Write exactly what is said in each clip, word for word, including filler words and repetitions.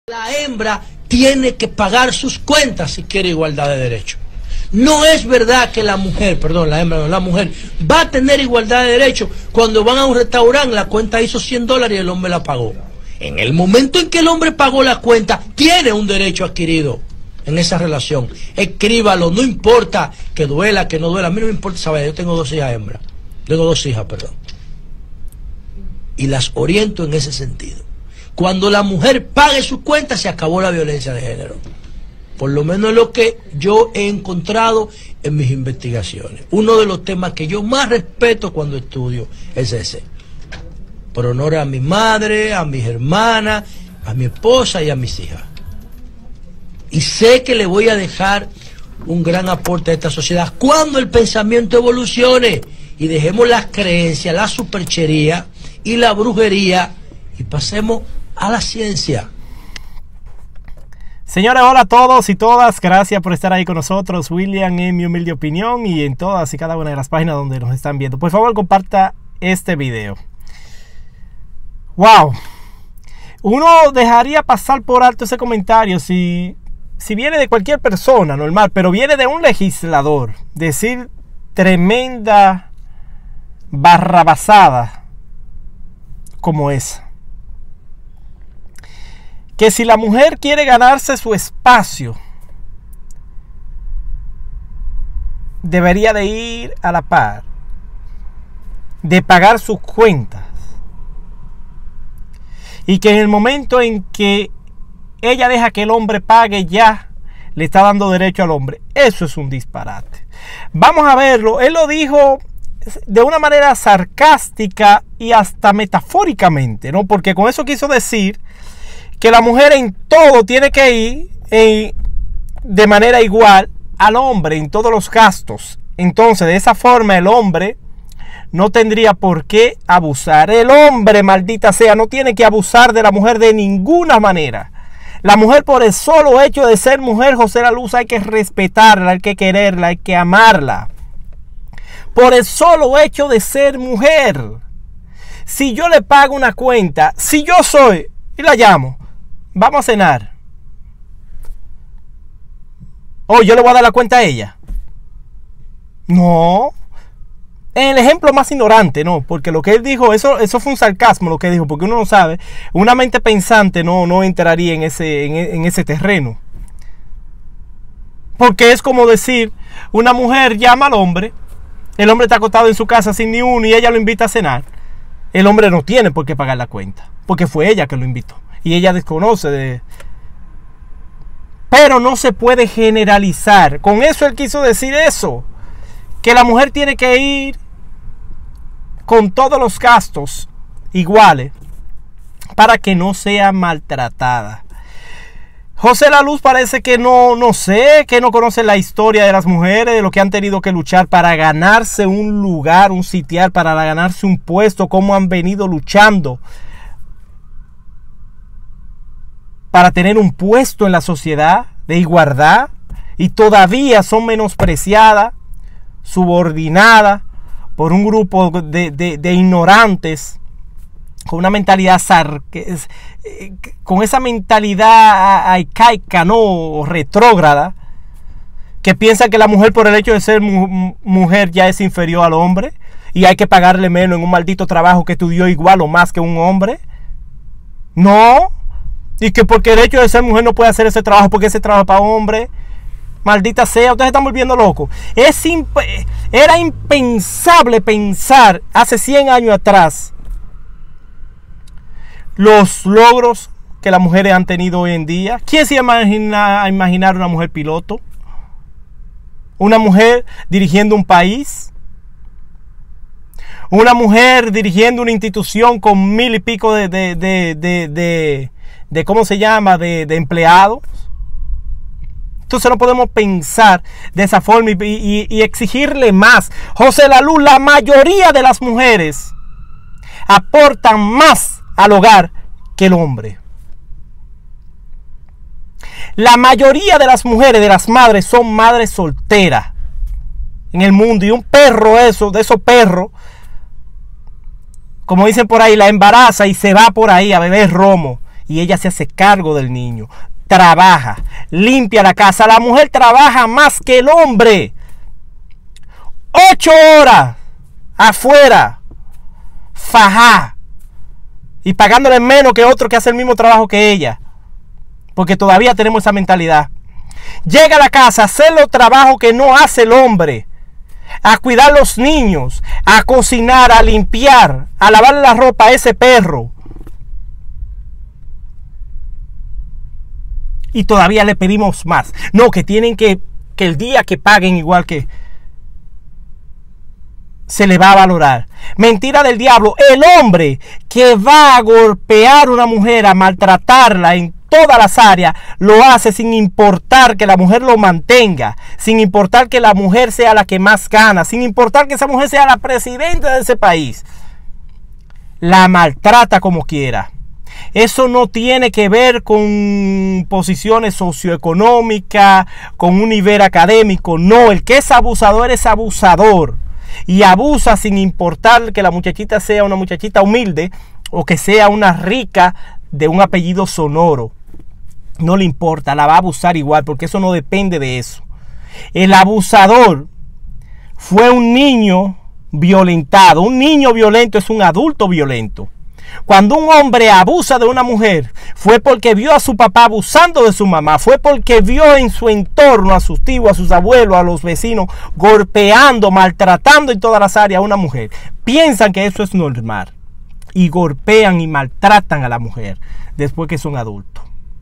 La hembra tiene que pagar sus cuentas si quiere igualdad de derechos. No es verdad que la mujer, perdón, la hembra no, la mujer va a tener igualdad de derechos cuando van a un restaurante, la cuenta hizo cien dólares y el hombre la pagó. En el momento en que el hombre pagó la cuenta, tiene un derecho adquirido en esa relación. Escríbalo, no importa que duela, que no duela. A mí no me importa saber, yo tengo dos hijas hembras. Tengo dos hijas, perdón. Y las oriento en ese sentido. Cuando la mujer pague su cuenta, se acabó la violencia de género. Por lo menos es lo que yo he encontrado en mis investigaciones. Uno de los temas que yo más respeto cuando estudio es ese. Por honor a mi madre, a mis hermanas, a mi esposa y a mis hijas. Y sé que le voy a dejar un gran aporte a esta sociedad cuando el pensamiento evolucione y dejemos las creencias, la superchería y la brujería y pasemos a la ciencia. Señores, hola a todos y todas, gracias por estar ahí con nosotros. William, en mi humilde opinión, y en todas y cada una de las páginas donde nos están viendo. Por favor, comparta este video. Wow, uno dejaría pasar por alto ese comentario si, si viene de cualquier persona normal, pero viene de un legislador. Decir tremenda barrabasada como esa. Que si la mujer quiere ganarse su espacio, debería de ir a la par, de pagar sus cuentas. Y que en el momento en que ella deja que el hombre pague, ya le está dando derecho al hombre. Eso es un disparate. Vamos a verlo. Él lo dijo de una manera sarcástica y hasta metafóricamente, ¿no? Porque con eso quiso decir que la mujer en todo tiene que ir en, de manera igual al hombre en todos los gastos. Entonces, de esa forma el hombre no tendría por qué abusar. El hombre, maldita sea, no tiene que abusar de la mujer de ninguna manera. La mujer, por el solo hecho de ser mujer, José La Luz, hay que respetarla, hay que quererla, hay que amarla. Por el solo hecho de ser mujer. Si yo le pago una cuenta, si yo soy, y la llamo, vamos a cenar. Oh, yo le voy a dar la cuenta a ella. No. En el ejemplo más ignorante, no. Porque lo que él dijo, eso, eso fue un sarcasmo lo que dijo. Porque uno no sabe. Una mente pensante no, no entraría en ese, en, en ese terreno. Porque es como decir, una mujer llama al hombre. El hombre está acostado en su casa sin ni uno y ella lo invita a cenar. El hombre no tiene por qué pagar la cuenta. Porque fue ella que lo invitó. Y ella desconoce de... Pero no se puede generalizar. Con eso él quiso decir eso. Que la mujer tiene que ir con todos los gastos iguales para que no sea maltratada. José La Luz parece que no, no sé, que no conoce la historia de las mujeres, de lo que han tenido que luchar para ganarse un lugar, un sitial, para ganarse un puesto, cómo han venido luchando para tener un puesto en la sociedad de igualdad y todavía son menospreciadas, subordinadas por un grupo de, de, de ignorantes con una mentalidad zar, con esa mentalidad arcaica, no retrógrada, que piensa que la mujer por el hecho de ser mu mujer ya es inferior al hombre y hay que pagarle menos en un maldito trabajo que estudió igual o más que un hombre. No. Y que porque el hecho de ser mujer no puede hacer ese trabajo porque ese trabajo es para hombre. Maldita sea, ustedes están volviendo locos. Es imp era impensable pensar hace cien años atrás los logros que las mujeres han tenido hoy en día. ¿Quién se imagina a imaginar una mujer piloto? Una mujer dirigiendo un país. Una mujer dirigiendo una institución con mil y pico de, de, de, de, de de cómo se llama, de, de empleados. Entonces no podemos pensar de esa forma y, y, y exigirle más. José La Luz, la mayoría de las mujeres aportan más al hogar que el hombre. La mayoría de las mujeres, de las madres, son madres solteras en el mundo. Y un perro, eso, de esos perros, como dicen por ahí, la embaraza y se va por ahí a beber romo y ella se hace cargo del niño, trabaja, limpia la casa. La mujer trabaja más que el hombre, ocho horas afuera, fajá, y pagándole menos que otro que hace el mismo trabajo que ella, porque todavía tenemos esa mentalidad. Llega a la casa a hacer los trabajos que no hace el hombre, a cuidar a los niños, a cocinar, a limpiar, a lavarle la ropa a ese perro. Y todavía le pedimos más. No, que tienen que, que el día que paguen igual que se le va a valorar. Mentira del diablo. El hombre que va a golpear a una mujer, a maltratarla en todas las áreas, lo hace sin importar que la mujer lo mantenga, sin importar que la mujer sea la que más gana, sin importar que esa mujer sea la presidenta de ese país. La maltrata como quiera. Eso no tiene que ver con posiciones socioeconómicas, con un nivel académico. No, el que es abusador es abusador. Y abusa sin importar que la muchachita sea una muchachita humilde o que sea una rica de un apellido sonoro. No le importa, la va a abusar igual, porque eso no depende de eso. El abusador fue un niño violentado. Un niño violento es un adulto violento. Cuando un hombre abusa de una mujer, fue porque vio a su papá abusando de su mamá, fue porque vio en su entorno a sus tíos, a sus abuelos, a los vecinos, golpeando, maltratando en todas las áreas a una mujer. Piensan que eso es normal y golpean y maltratan a la mujer después que son adultos.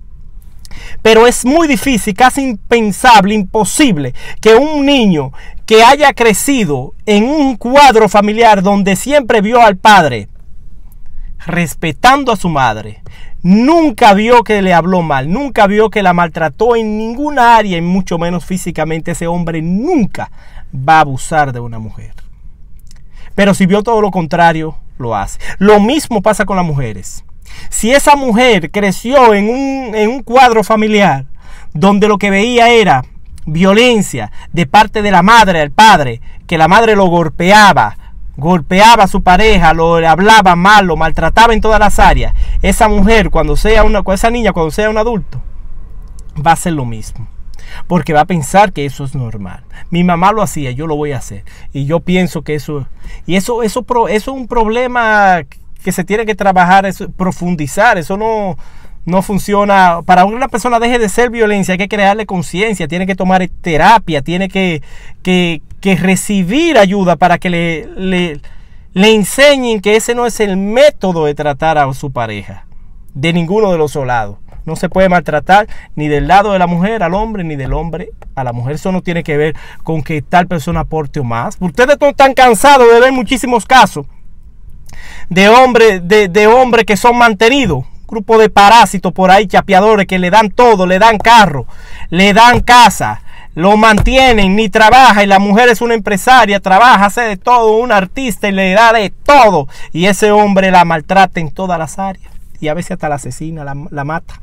Pero es muy difícil, casi impensable, imposible que un niño que haya crecido en un cuadro familiar donde siempre vio al padre respetando a su madre, nunca vio que le habló mal, nunca vio que la maltrató en ninguna área y mucho menos físicamente, ese hombre nunca va a abusar de una mujer. Pero si vio todo lo contrario, lo hace. Lo mismo pasa con las mujeres. Si esa mujer creció en un, en un cuadro familiar donde lo que veía era violencia de parte de la madre al padre, que la madre lo golpeaba, golpeaba a su pareja, lo hablaba mal, lo maltrataba en todas las áreas, esa mujer cuando sea una, esa niña cuando sea un adulto va a hacer lo mismo, porque va a pensar que eso es normal. Mi mamá lo hacía, yo lo voy a hacer, y yo pienso que eso y eso eso eso es un problema que se tiene que trabajar, es profundizar. Eso no no funciona. Para que una persona deje de ser violencia hay que crearle conciencia, tiene que tomar terapia, tiene que, que, que recibir ayuda para que le, le, le enseñen que ese no es el método de tratar a su pareja, de ninguno de los dos lados. No se puede maltratar ni del lado de la mujer al hombre, ni del hombre a la mujer. Eso no tiene que ver con que tal persona aporte o más. Ustedes no están cansados de ver muchísimos casos de hombres de, de hombre que son mantenidos. Grupo de parásitos por ahí, chapeadores, que le dan todo, le dan carro, le dan casa, lo mantienen, ni trabaja, y la mujer es una empresaria, trabaja, hace de todo, un artista y le da de todo, y ese hombre la maltrata en todas las áreas, y a veces hasta la asesina, la, la mata,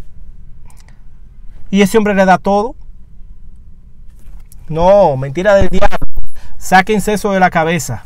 y ese hombre le da todo. No, mentira del diablo, sáquense eso de la cabeza.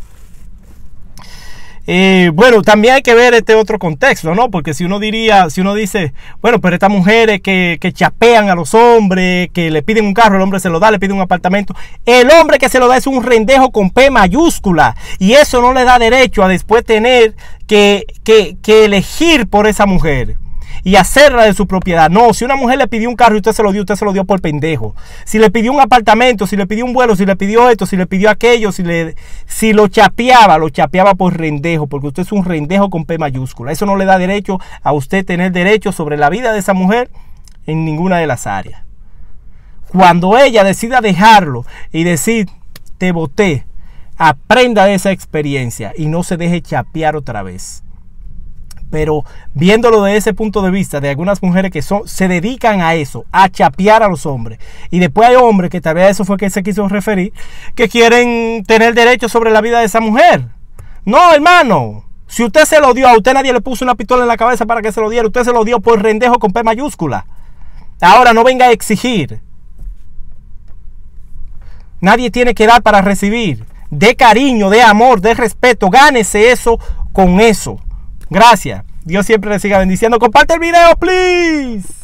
Eh, bueno, también hay que ver este otro contexto, ¿no? Porque si uno diría, si uno dice, bueno, pero estas mujeres que, que chapean a los hombres, que le piden un carro, el hombre se lo da, le pide un apartamento. El hombre que se lo da es un rendejo con P mayúscula. Y eso no le da derecho a después tener que, que, que elegir por esa mujer y hacerla de su propiedad. No, si una mujer le pidió un carro y usted se lo dio, usted se lo dio por pendejo. Si le pidió un apartamento, si le pidió un vuelo, si le pidió esto, si le pidió aquello, si, le, si lo chapeaba, lo chapeaba por rendejo, porque usted es un rendejo con P mayúscula. Eso no le da derecho a usted tener derecho sobre la vida de esa mujer en ninguna de las áreas. Cuando ella decida dejarlo y decir, te boté, aprenda de esa experiencia y no se deje chapear otra vez. Pero viéndolo de ese punto de vista, de algunas mujeres que son, se dedican a eso, a chapear a los hombres. Y después hay hombres, que tal vez eso fue que se quiso referir, que quieren tener derecho sobre la vida de esa mujer. No, hermano. Si usted se lo dio, a usted nadie le puso una pistola en la cabeza para que se lo diera. Usted se lo dio por rendejo con P mayúscula. Ahora no venga a exigir. Nadie tiene que dar para recibir. De cariño, de amor, de respeto. Gánese eso con eso. Gracias. Dios siempre le siga bendiciendo. Comparte el video, please.